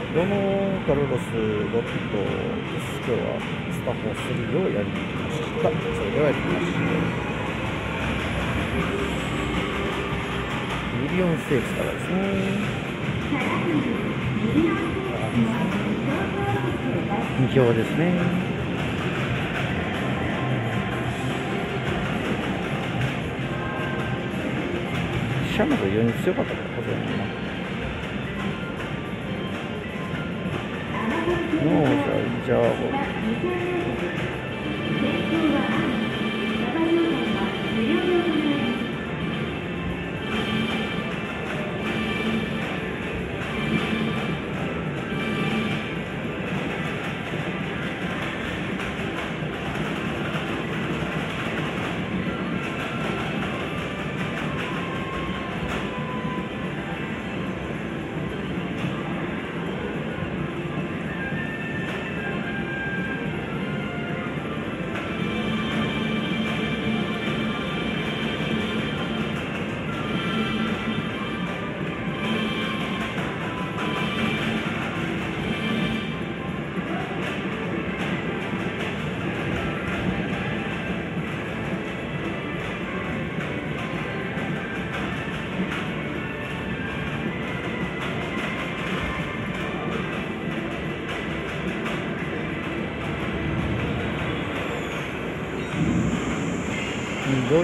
ドノカルロス・ロットです。今日はスタフォ3をやりに来ました。それではやりましょう。ミリオンステークスからですね。2強ですね。シャムが異様に強かったからこそやな。ノーザイジャーボど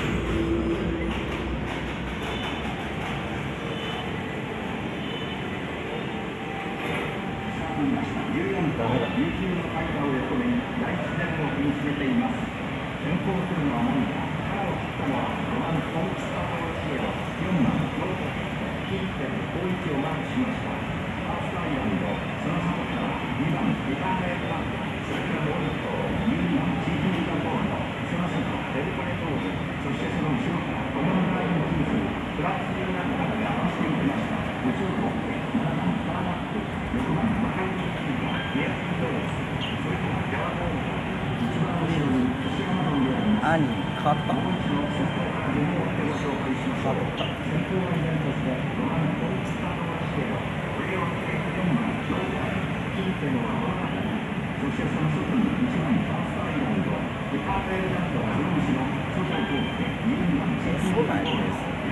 兄勝ったそうなんです。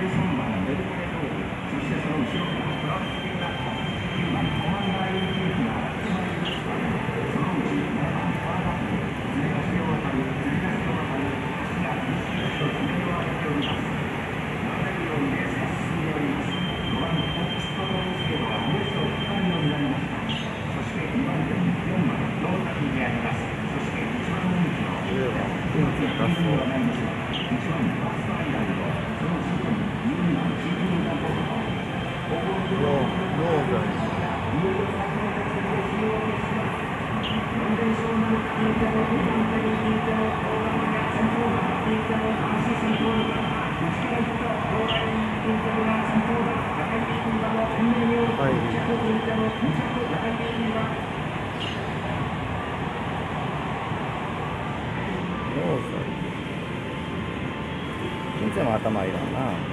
金銭は頭いらんな。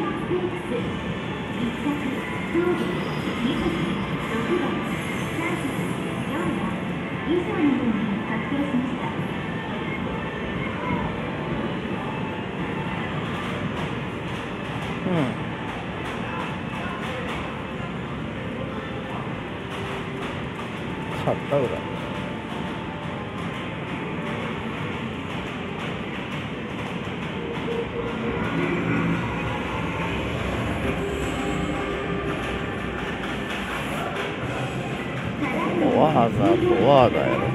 勝った裏。わざとわだやろ。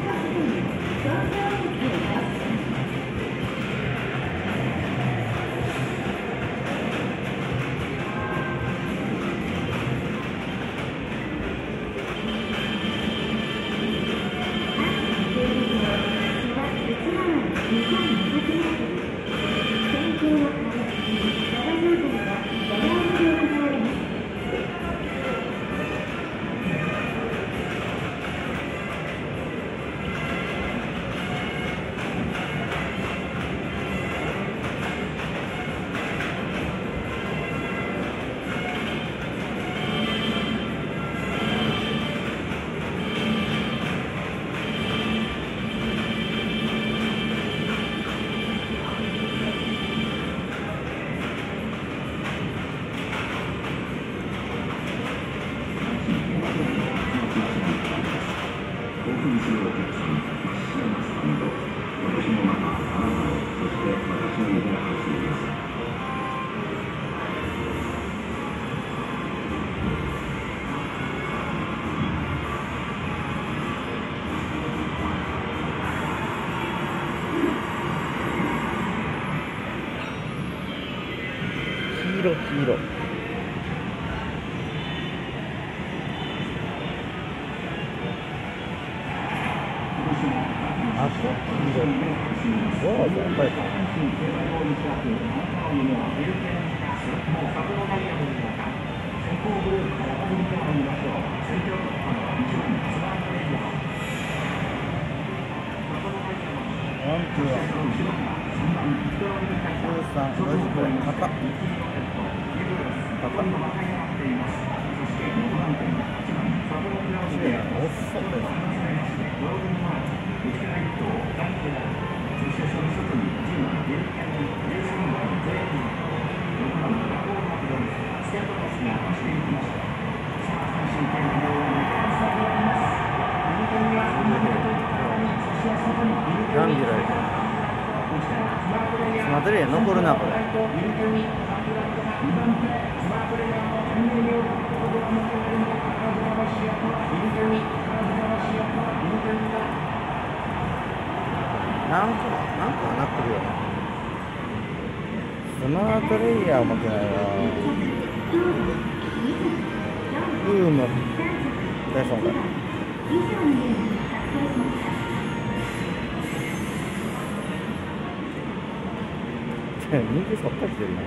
赤、黄色、わあ、やっぱりか。ワン、ツー、13、4時くらい。赤。きれいなの、おっそですね。ランビライスマトレー残るな、これ。なんかなってるよね。スマートレイヤー持ってないわ。ルームダイソンか。人気そっかりしてるな。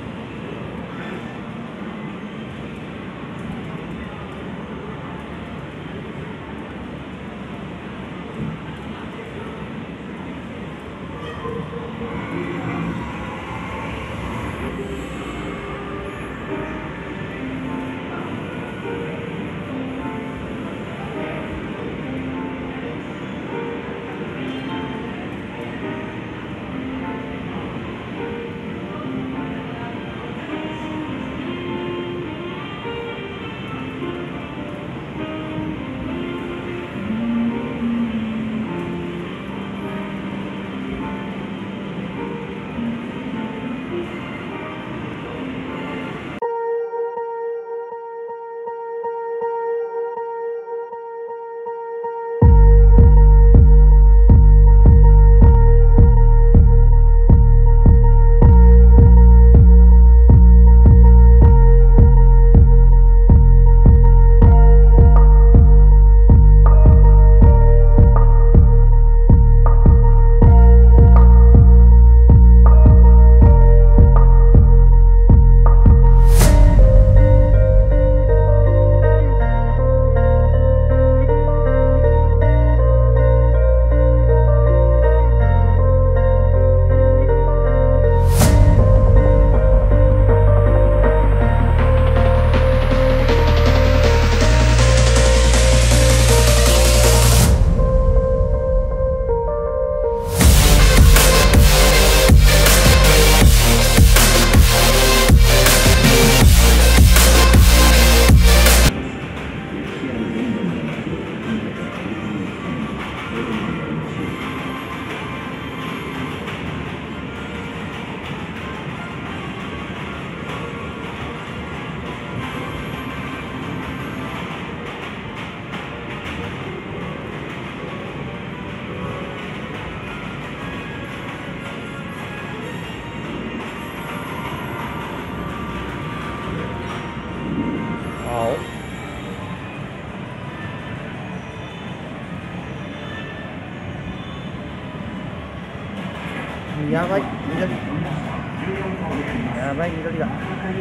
やばい、緑。やばい、緑だ。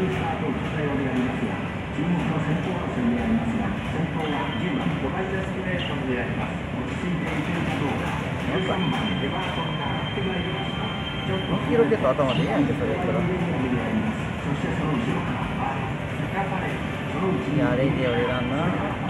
黄色結構頭でいいやんけ、それやったら。いや、レイディオ選んな。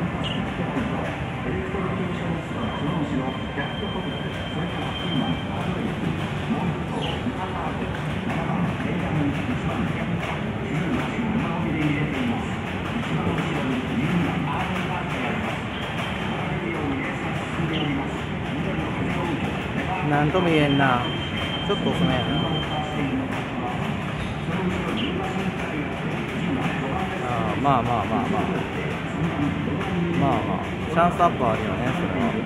なんとも言えんな。ちょっと遅めやな。まあまあまあまあまあまあチャンスアップあるよね、それは。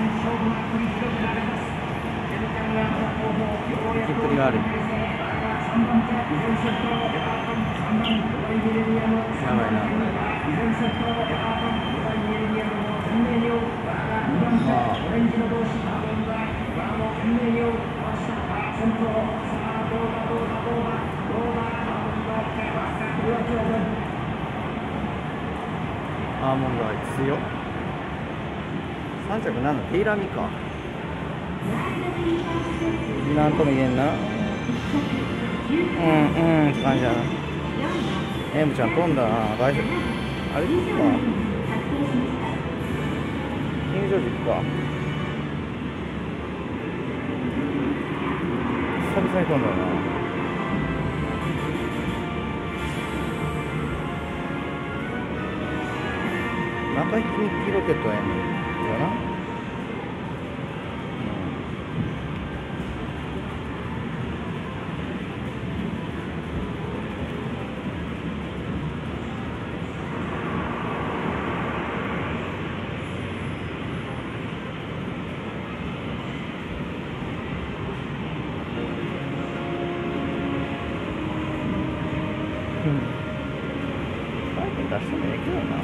引きっぷりがある。 やばいな。アーモンドアイ強っ。3着なんだ、テイラーミか。なんとも言えんな。って感じだな。エムちゃん飛んだな。あれいいか。キングジョージ行くか。久々に飛んだな。中引きにキロケットやんのかな。バイク出してもええけどな。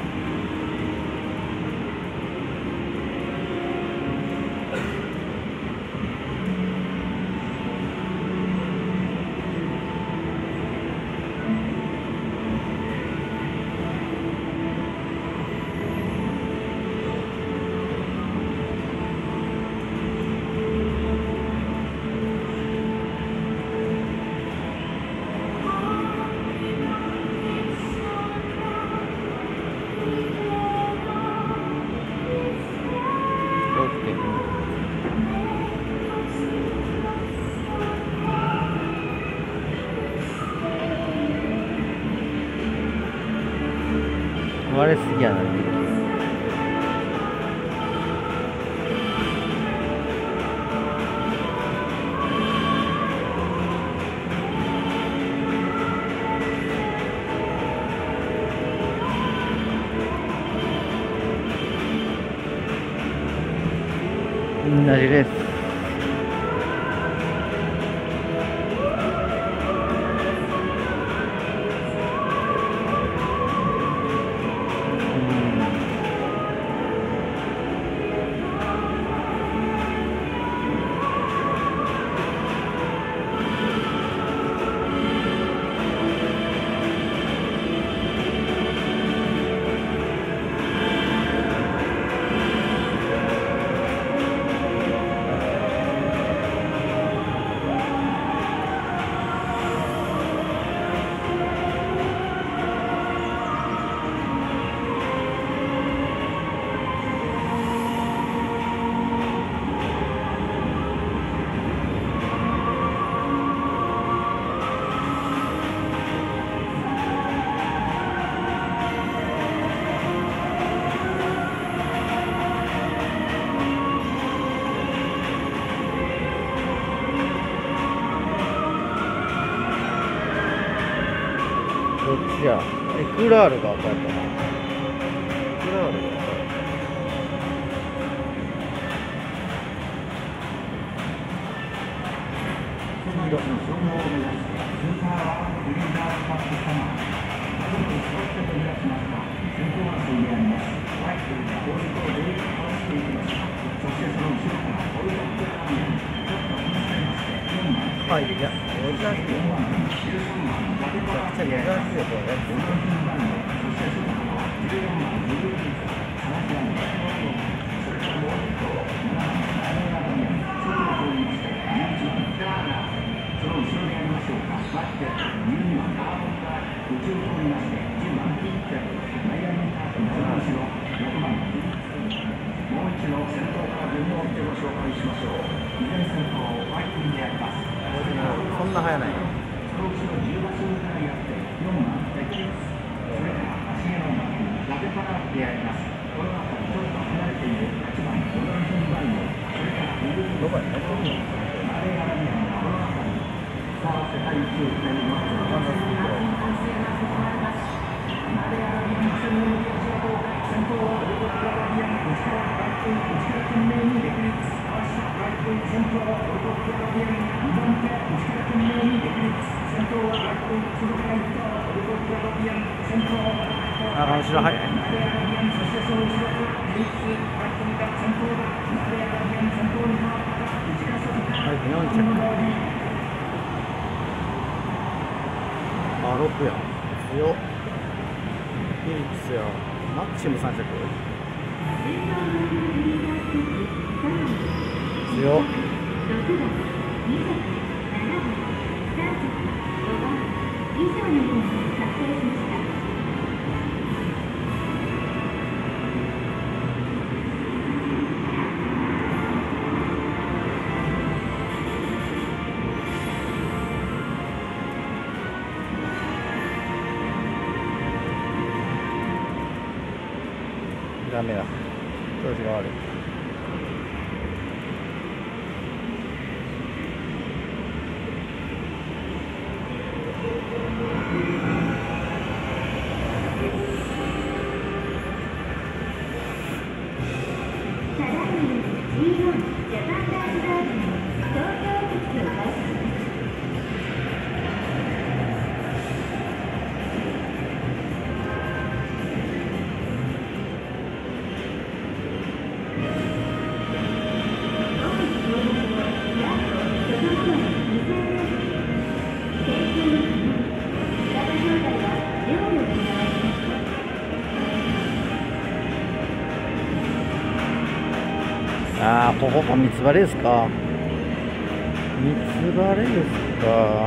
割れすぎやな。同じです。どっちや。クラールが赤やったな。クラールが赤や。はい、いや、珍しいよ。めちゃくちゃ珍しいよ、これね。そんな早ないよ。どこやね。 あ、後ろ早い。はい、4着。あ、6や。強っ。フィリップスや。マキシム3着。強っ。ダメだ。調子が悪い。ああ、ここか、三つ葉レースか。三つ葉レースか。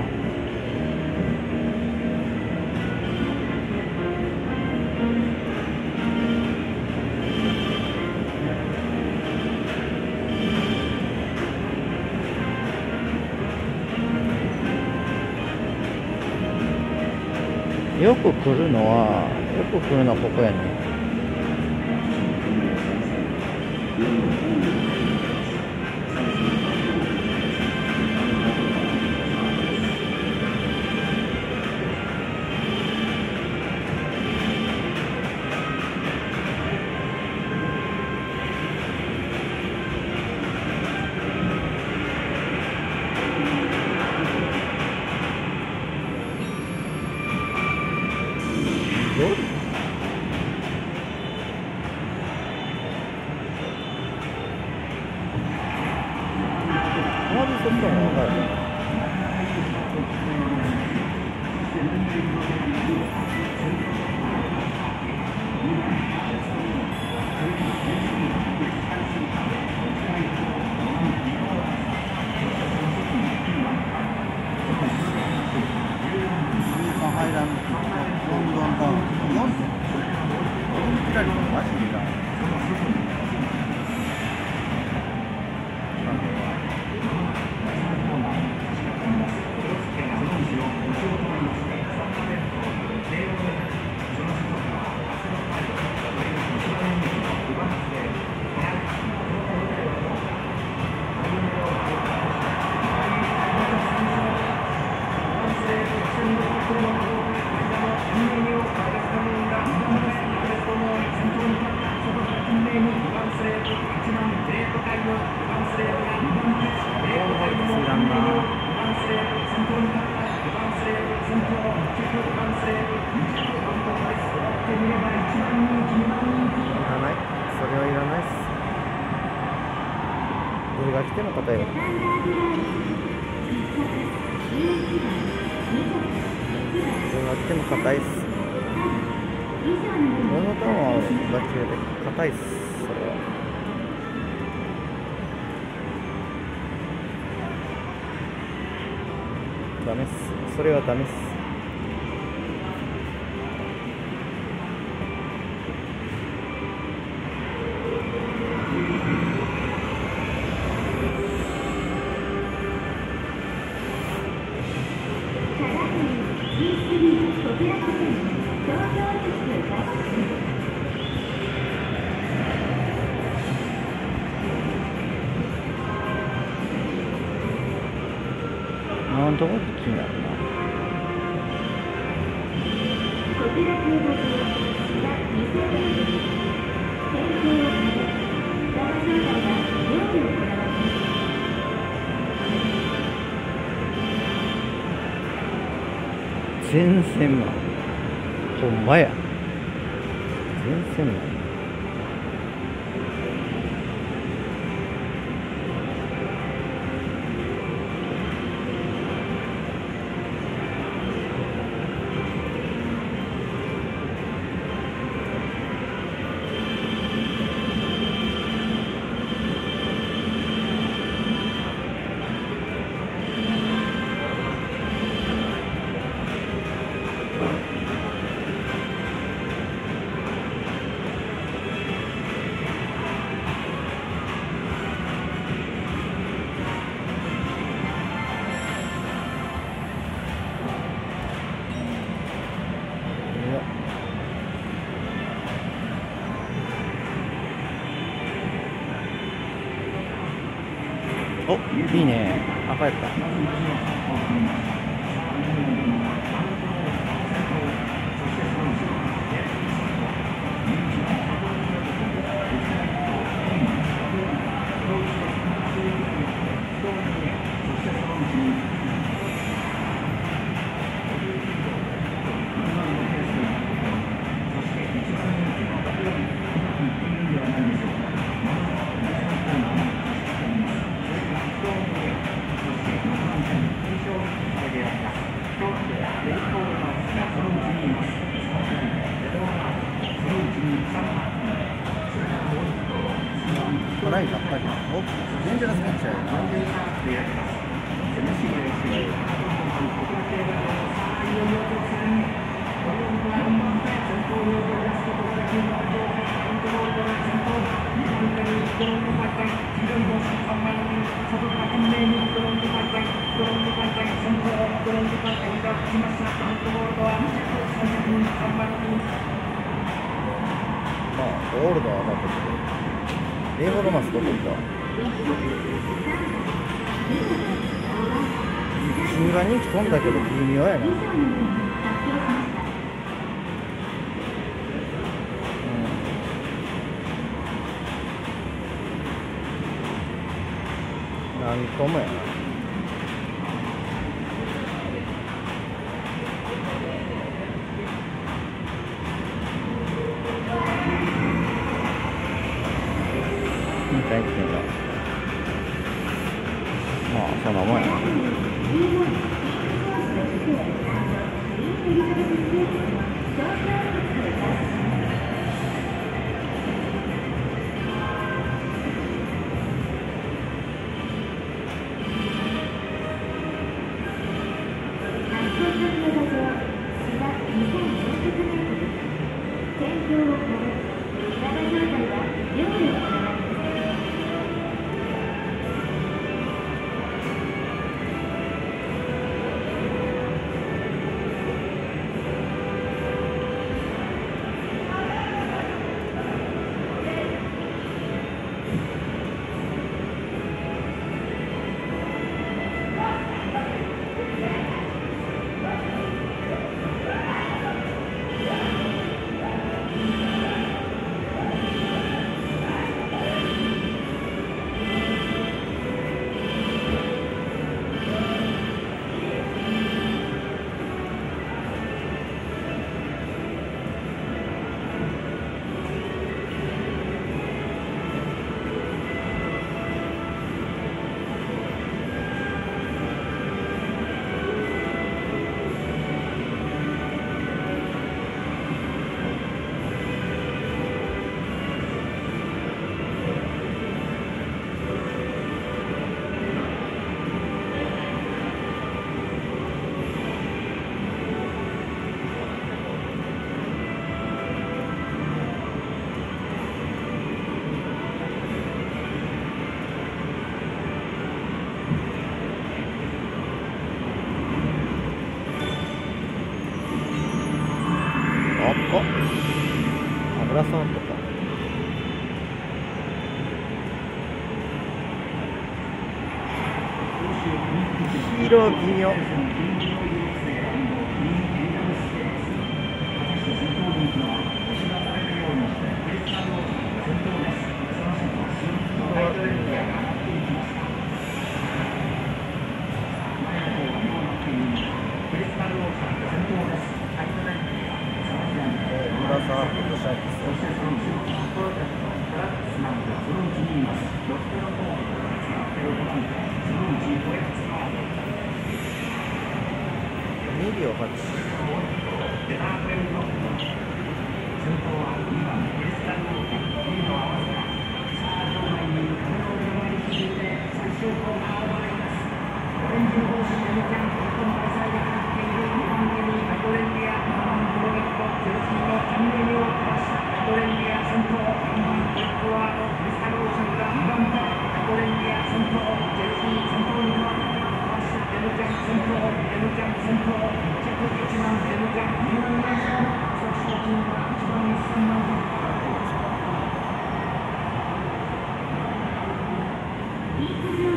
よく来るのはここやね。まずそこは分かる。ハイランド、ロンドンタウン、4点。左のマジでだ。それはいらないっす。どれが来ても答える。どれが来ても硬いっす。このターンはが切れて硬いっす。それはダメっす。それはダメっす。なんとかって気になるな。全然ほんまや。 全線内。お、いいね。赤やった。辛いばっかり。お、デンジャラスキャッチャー。まあ、ゴールドはなかったけど。英語のマスどこ行った？2番人気飛んだけど微妙やな。何ともやな。まあそんなもんやな。油さんとか黄色微妙。紫とシャープ 2秒8。 陸上